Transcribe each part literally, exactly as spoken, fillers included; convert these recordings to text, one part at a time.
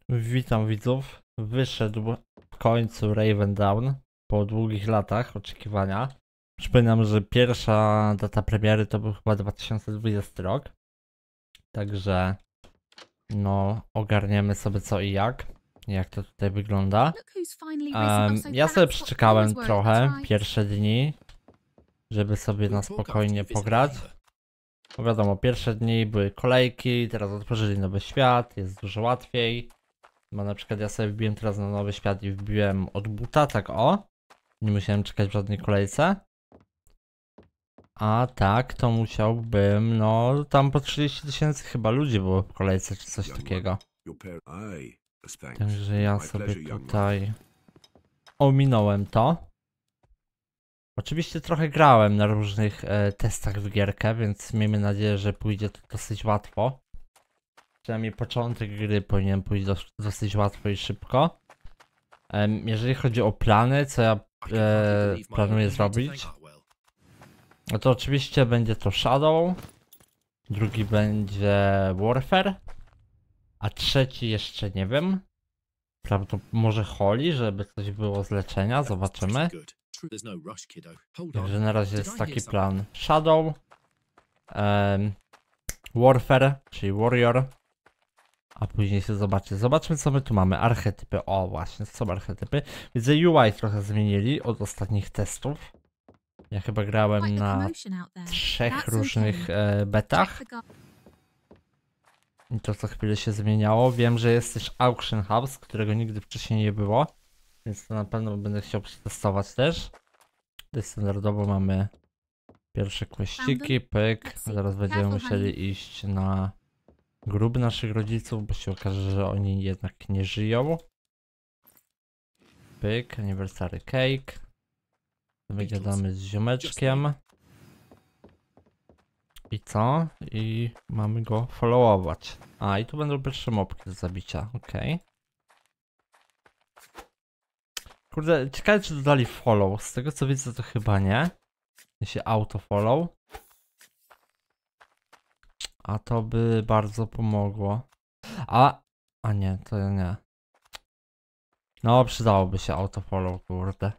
Witam widzów. Wyszedł w końcu Raven Dawn po długich latach oczekiwania. Przypominam, że pierwsza data premiery to był chyba dwa tysiące dwudziesty rok. Także no ogarniemy sobie co i jak. Jak to tutaj wygląda. Um, ja sobie przeczekałem trochę pierwsze dni, żeby sobie na spokojnie pograć. Bo wiadomo, pierwsze dni były kolejki, teraz otworzyli nowy świat, jest dużo łatwiej. Bo na przykład ja sobie wbiłem teraz na nowy świat i wbiłem od buta, tak o. Nie musiałem czekać w żadnej kolejce. A tak, to musiałbym, no tam po trzydzieści tysięcy chyba ludzi było w kolejce, czy coś takiego. Także ja sobie tutaj ominąłem to. Oczywiście trochę grałem na różnych e, testach w gierkę, więc miejmy nadzieję, że pójdzie to dosyć łatwo. Przynajmniej początek gry powinien pójść dos dosyć łatwo i szybko. Um, jeżeli chodzi o plany, co ja e, planuję zrobić, no to oczywiście będzie to Shadow, drugi będzie Warfare, a trzeci jeszcze nie wiem. Prawdopodobnie może Holy, żeby coś było z leczenia, zobaczymy. Także na razie jest taki plan Shadow, um, Warfare, czyli Warrior. A później się zobaczy. Zobaczmy, co my tu mamy. Archetypy. O, właśnie, co są archetypy. Widzę, U I trochę zmienili od ostatnich testów. Ja chyba grałem na trzech różnych e, betach. I to co chwilę się zmieniało. Wiem, że jest też Auction House, którego nigdy wcześniej nie było. Więc to na pewno będę chciał przetestować też. Tutaj standardowo mamy pierwsze kweściki, pyk. Zaraz będziemy musieli iść na grób naszych rodziców, bo się okaże, że oni jednak nie żyją. Pyk, anniversary cake. Wygadamy z ziomeczkiem. I co? I mamy go followować. A, i tu będą pierwsze mopki do zabicia, okej. Okay. Kurde, ciekawe czy dodali follow. Z tego co widzę to chyba nie. Się auto follow. A to by bardzo pomogło. A, a nie, to nie. No, przydałoby się autofollow, kurde.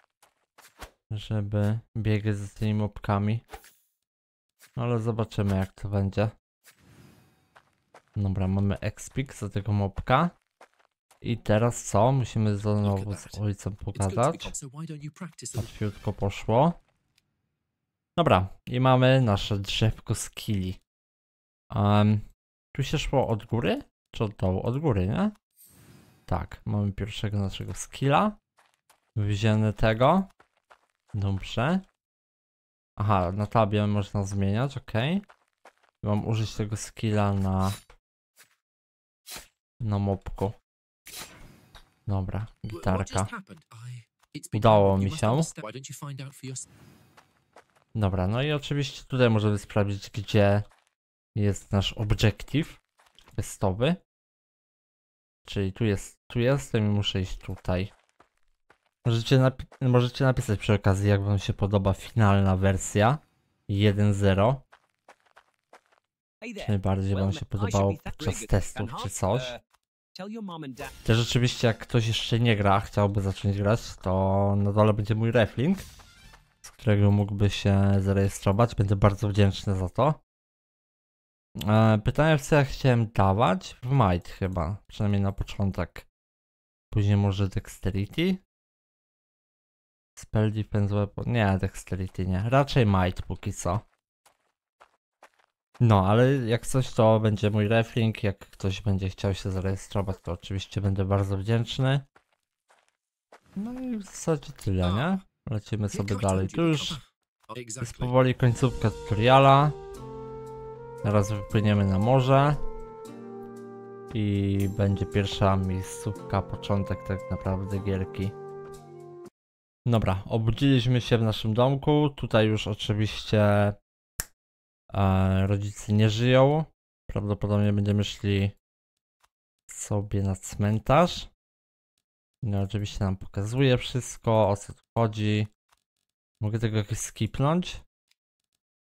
Żeby biegać z tymi mopkami. Ale zobaczymy jak to będzie. Dobra, mamy expik za tego mopka. I teraz co? Musimy znowu z ojcem pogadać. Łatwiutko poszło. Dobra, i mamy nasze drzewko skilli. Um, tu się szło od góry? Czy od dołu? Od góry, nie? Tak, mamy pierwszego naszego skilla. Wzięmy tego. Dobrze. Aha, na tabie można zmieniać, ok. Mam użyć tego skilla na... na mopku. Dobra, gitarka. Udało mi się. Dobra, no i oczywiście tutaj możemy sprawdzić, gdzie jest nasz objective testowy. Czyli tu jest, tu jestem i muszę iść tutaj. Możecie, napi możecie napisać przy okazji, jak wam się podoba finalna wersja jeden zero. Czy najbardziej wam się podobało podczas testów czy coś. Też oczywiście jak ktoś jeszcze nie gra, chciałby zacząć grać, to na dole będzie mój reflink, z którego mógłby się zarejestrować. Będę bardzo wdzięczny za to. Pytanie, w co ja chciałem dawać? W might chyba, przynajmniej na początek. Później może dexterity. Spell defense weapon, nie, dexterity nie, raczej might póki co. No, ale jak coś to będzie mój reflink, jak ktoś będzie chciał się zarejestrować, to oczywiście będę bardzo wdzięczny. No i w zasadzie tyle, nie? Lecimy sobie dalej, tu już jest powoli końcówka tutoriala. Teraz wypłyniemy na morze i będzie pierwsza miejscówka, początek tak naprawdę gierki. Dobra, obudziliśmy się w naszym domku, tutaj już oczywiście e, rodzice nie żyją. Prawdopodobnie będziemy szli sobie na cmentarz. No oczywiście nam pokazuje wszystko, o co tu chodzi. Mogę tego jakoś skipnąć?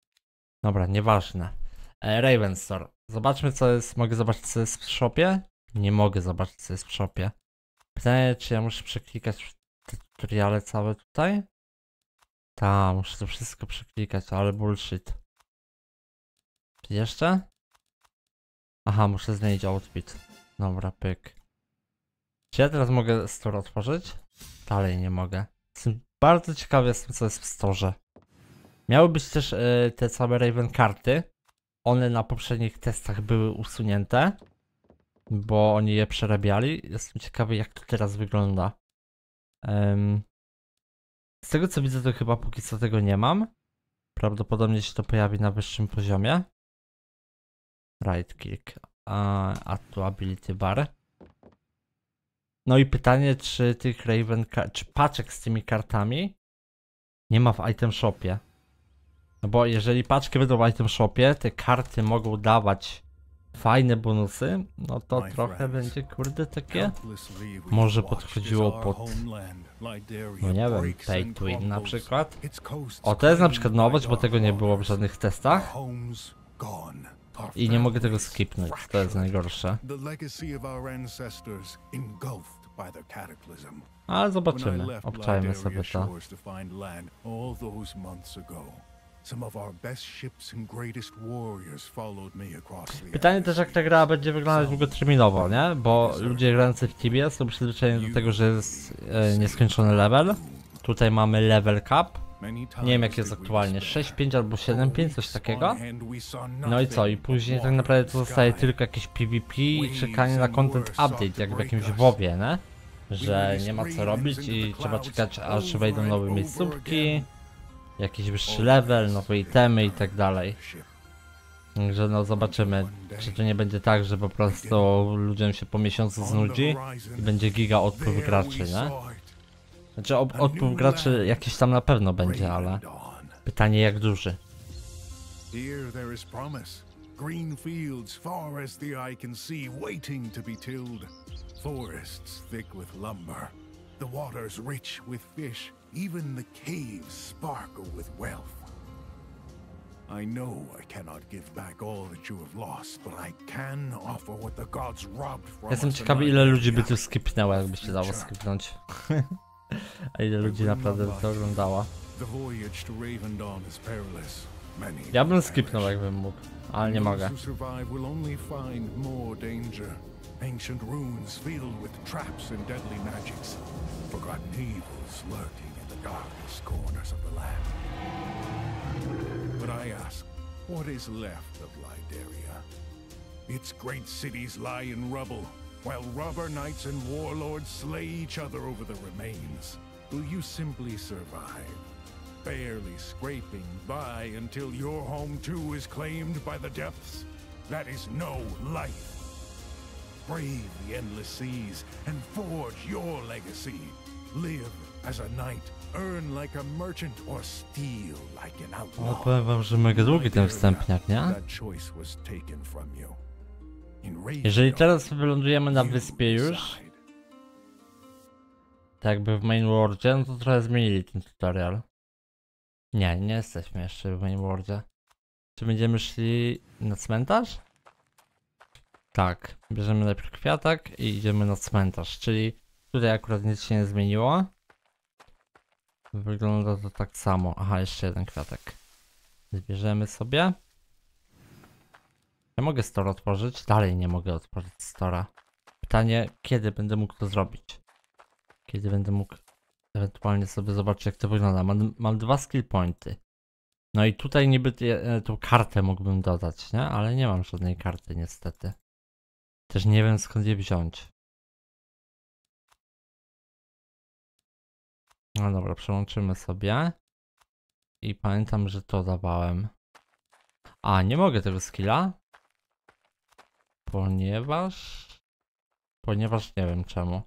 Dobra, nieważne. Raven Store. Zobaczmy co jest, mogę zobaczyć co jest w shopie. Nie mogę zobaczyć, co jest w shopie. Pytanie, czy ja muszę przeklikać te tutoriale całe tutaj? Ta, muszę to wszystko przeklikać, ale bullshit. Jeszcze? Aha, muszę zmienić outfit. Dobra, pyk. Czy ja teraz mogę store otworzyć? Dalej nie mogę. Jestem bardzo ciekawy jestem, co jest w storze. Miały być też y, te same Raven karty. One na poprzednich testach były usunięte, bo oni je przerabiali. Jestem ciekawy, jak to teraz wygląda. Um, z tego co widzę, to chyba póki co tego nie mam. Prawdopodobnie się to pojawi na wyższym poziomie. Right click. Uh, add to ability bar. No i pytanie, czy tych Raven, czy paczek z tymi kartami nie ma w item shopie. No bo jeżeli paczki będą w item shopie, te karty mogą dawać fajne bonusy, no to trochę będzie, kurde, takie może podchodziło pod, no nie wiem, pay to win na przykład. O, to jest na przykład nowość, bo tego nie było w żadnych testach i nie mogę tego skipnąć, to jest najgorsze. Ale zobaczymy, obczajmy sobie to. Pytanie też, jak ta gra będzie wyglądać długoterminowo, nie? Bo ludzie grający w Tibie są przyzwyczajeni do tego, że jest e, nieskończony level. Tutaj mamy level cap. Nie wiem, jak jest aktualnie, sześć pięć albo siedem pięć, coś takiego. No i co? I później tak naprawdę to zostaje tylko jakieś PvP i czekanie na content update, jak w jakimś WoWie, nie? Że nie ma co robić i trzeba czekać, aż wejdą nowe miejscówki, jakiś wyższy level, nowe itemy i tak dalej. Także no zobaczymy, czy to nie będzie tak, że po prostu ludziom się po miesiącu znudzi i będzie giga odpływ graczy, nie? Znaczy odpływ graczy jakiś tam na pewno będzie, ale pytanie jak duży. Green fields far as the eye can see, waiting to be tilled. Forests thick with lumber, the waters rich with fish, even the caves sparkle with wealth. I know I cannot give back all that you have lost, but I can offer what the gods robbed from us. Jestem ciekawy, ile ludzi by tu skipnęło, jakby się dało skipnąć. A ile ludzi naprawdę by to oglądało. Ja bym skipnął, jakbym mógł, ale nie mogę. Ancient runes filled with traps and deadly magics, forgotten evils lurking in the darkest corners of the land. But I ask, what is left of Lyderia? Its great cities lie in rubble, while robber knights and warlords slay each other over the remains. Will you simply survive, barely scraping by until your home too is claimed by the depths? That is no life. Brave the endless seas and forge your legacy. Live as a knight, earn like a merchant, or steal like an outlaw. No powiem wam, że mega długi ten wstępniak, nie? Jeżeli teraz wylądujemy na wyspie już, tak jakby w main worldzie, no to trochę zmienili ten tutorial. Nie, nie jesteśmy jeszcze w main worldzie. Czy będziemy szli na cmentarz? Tak, bierzemy najpierw kwiatek i idziemy na cmentarz, czyli tutaj akurat nic się nie zmieniło. Wygląda to tak samo. Aha, jeszcze jeden kwiatek. Zbierzemy sobie. Ja mogę store otworzyć? Dalej nie mogę otworzyć stora. Pytanie, kiedy będę mógł to zrobić? Kiedy będę mógł ewentualnie sobie zobaczyć, jak to wygląda. Mam, mam dwa skill pointy. No i tutaj niby tą kartę mógłbym dodać, nie? Ale nie mam żadnej karty niestety. Też nie wiem, skąd je wziąć. No dobra, przełączymy sobie. I pamiętam, że to dawałem. A, nie mogę tego skilla. Ponieważ... Ponieważ nie wiem czemu.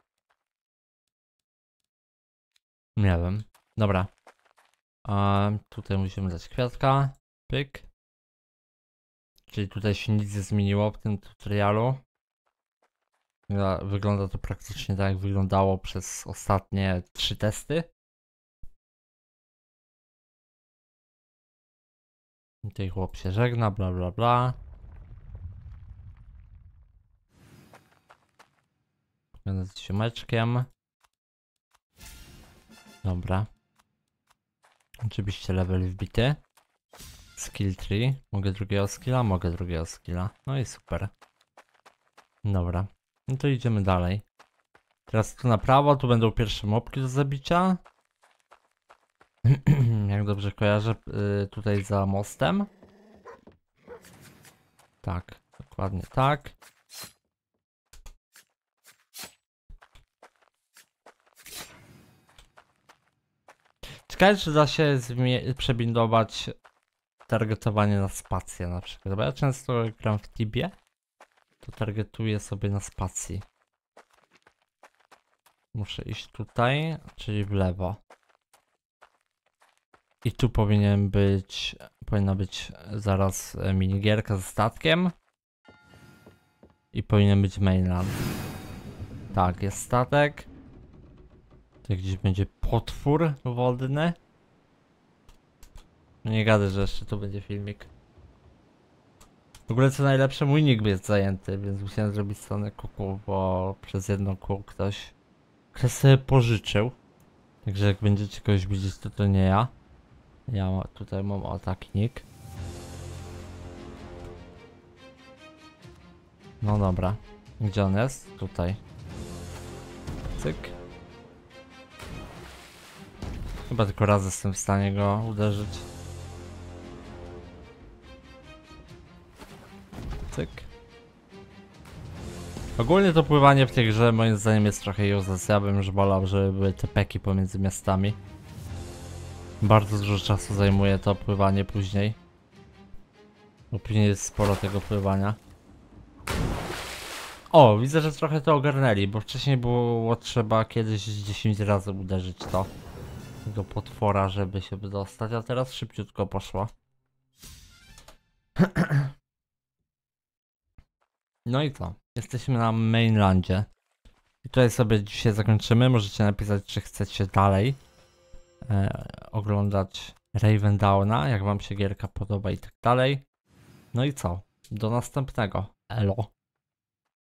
Nie wiem. Dobra. A, tutaj musimy dać kwiatka. Pyk. Czyli tutaj się nic nie zmieniło w tym tutorialu. Wygląda to praktycznie tak, jak wyglądało przez ostatnie trzy testy. Tutaj chłop się żegna, bla bla bla. Będę z ziomeczkiem. Dobra. Oczywiście level wbity. Skill tree. Mogę drugiego skilla? Mogę drugiego skilla. No i super. Dobra. No to idziemy dalej. Teraz tu na prawo, tu będą pierwsze mobki do zabicia. Jak dobrze kojarzę, yy, tutaj za mostem. Tak, dokładnie tak. Ciekawe, czy da się przebindować targetowanie na spację na przykład. Bo ja często gram w Tibie, to targetuję sobie na spacji. Muszę iść tutaj, czyli w lewo. I tu powinien być, powinna być zaraz minigierka ze statkiem. I powinien być mainland. Tak, jest statek. Tu gdzieś będzie potwór wodny. No nie gadaj, że jeszcze tu będzie filmik. W ogóle co najlepsze, mój nick jest zajęty, więc musiałem zrobić stronę kuku, bo przez jedno kół ktoś, ktoś sobie pożyczył. Także jak będziecie kogoś widzieć, to to nie ja. Ja tutaj mam o taki nick. No dobra. Gdzie on jest? Tutaj. Cyk. Chyba tylko raz jestem w stanie go uderzyć. Cyk. Ogólnie to pływanie w tej grze moim zdaniem jest trochę useless. Ja bym już wolał, żeby były te peki pomiędzy miastami. Bardzo dużo czasu zajmuje to pływanie później. Bo później jest sporo tego pływania. O, widzę, że trochę to ogarnęli, bo wcześniej było trzeba kiedyś dziesięć razy uderzyć to. Tego potwora, żeby się dostać, a teraz szybciutko poszło. No i co? Jesteśmy na mainlandzie. I tutaj sobie dzisiaj zakończymy. Możecie napisać, czy chcecie dalej e, oglądać Raven Downa, jak wam się gierka podoba i tak dalej. No i co? Do następnego. Elo.